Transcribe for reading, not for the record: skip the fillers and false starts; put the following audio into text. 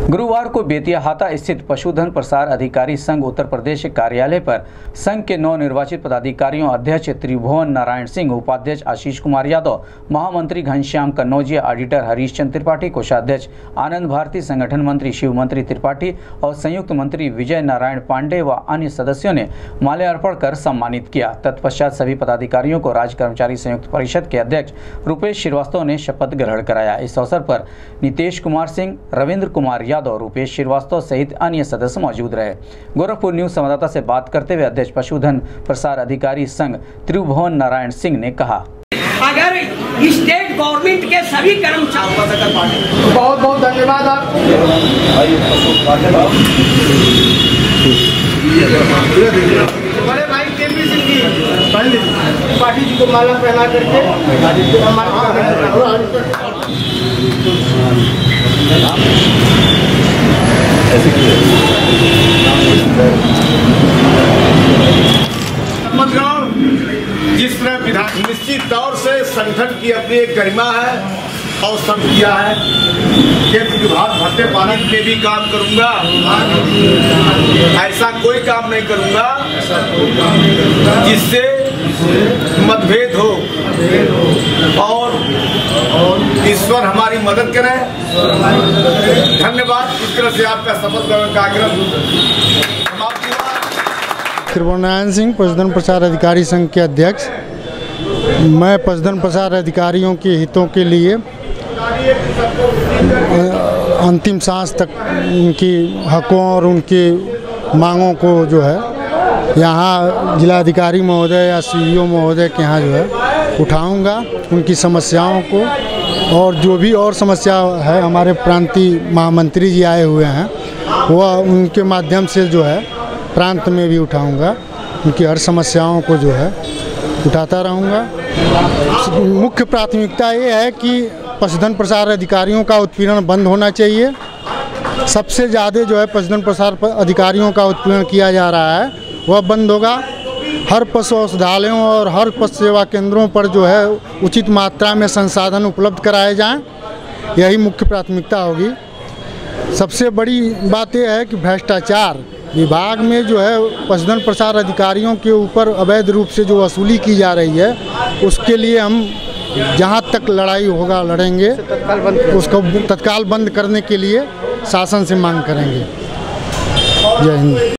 गुरुवार को बेतियाहाता स्थित पशुधन प्रसार अधिकारी संघ उत्तर प्रदेश कार्यालय पर संघ के नवनिर्वाचित पदाधिकारियों अध्यक्ष त्रिभुवन नारायण सिंह, उपाध्यक्ष आशीष कुमार यादव, महामंत्री घनश्याम कन्नौजिया, ऑडिटर हरीश चंद्र त्रिपाठी, कोषाध्यक्ष आनंद भारती, संगठन मंत्री शिव मंत्री त्रिपाठी और संयुक्त मंत्री विजय नारायण पांडे व अन्य सदस्यों ने माल्यार्पण कर सम्मानित किया। तत्पश्चात सभी पदाधिकारियों को राज्य कर्मचारी संयुक्त परिषद के अध्यक्ष रुपेश श्रीवास्तव ने शपथ ग्रहण कराया। इस अवसर पर नीतीश कुमार सिंह, रविंद्र कुमार यादव, रुपेश श्रीवास्तव सहित अन्य सदस्य मौजूद रहे। गोरखपुर न्यूज संवाददाता से बात करते हुए अध्यक्ष पशुधन प्रसार अधिकारी संघ त्रिभुवन नारायण सिंह ने कहा, अगर स्टेट गवर्नमेंट के सभी कर्मचारी बहुत बहुत धन्यवाद आपको। बड़े भाई केपी सिंह जी त्रिपाठी जी को माला पहना करके जिस तरह विधान निश्चित तौर से संगठन की अपनी एक गरिमा है और सब किया है कि विभाग भत्ते पाने के लिए भी काम करूंगा, ऐसा कोई काम नहीं करूंगा जिससे मतभेद हो और ईश्वर हमारी मदद करे। धन्यवाद। इस तरह से आपका शपथ ग्रहण कार्यक्रम त्रिभुवन नारायण सिंह, पशुधन प्रसार अधिकारी संघ के अध्यक्ष। मैं पशुधन प्रसार अधिकारियों के हितों के लिए अंतिम सांस तक उनकी हकों और उनकी मांगों को जो है यहाँ जिलाधिकारी महोदय या सीईओ महोदय के यहाँ जो है उठाऊंगा, उनकी समस्याओं को, और जो भी और समस्या है हमारे प्रांतीय महामंत्री जी आए हुए हैं वह उनके माध्यम से जो है प्रांत में भी उठाऊंगा, उनकी हर समस्याओं को जो है उठाता रहूंगा। मुख्य प्राथमिकता ये है कि पशुधन प्रसार अधिकारियों का उत्पीड़न बंद होना चाहिए। सबसे ज़्यादा जो है पशुधन प्रसार अधिकारियों का उत्पीड़न किया जा रहा है वह बंद होगा। हर पशु औषधालयों और हर पशु सेवा केंद्रों पर जो है उचित मात्रा में संसाधन उपलब्ध कराए जाएं, यही मुख्य प्राथमिकता होगी। सबसे बड़ी बात यह है कि भ्रष्टाचार विभाग में जो है पशुधन प्रसार अधिकारियों के ऊपर अवैध रूप से जो वसूली की जा रही है उसके लिए हम जहां तक लड़ाई होगा लड़ेंगे, उसको तत्काल बंद करने के लिए शासन से मांग करेंगे। जय हिंद।